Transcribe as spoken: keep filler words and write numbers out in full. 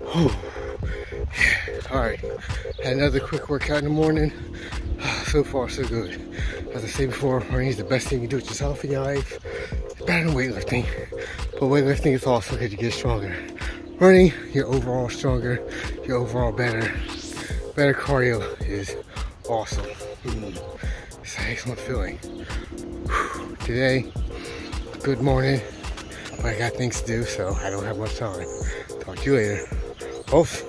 Alright, had another quick workout in the morning. So far, so good. As I said before, running is the best thing you do with yourself in your life. It's better than weightlifting, but weightlifting is also because you get stronger. Running, you're overall stronger, you're overall better. Better cardio is awesome. Mm. It's an excellent feeling. Whew. Today, good morning, but I got things to do, so I don't have much time. Talk to you later. Off.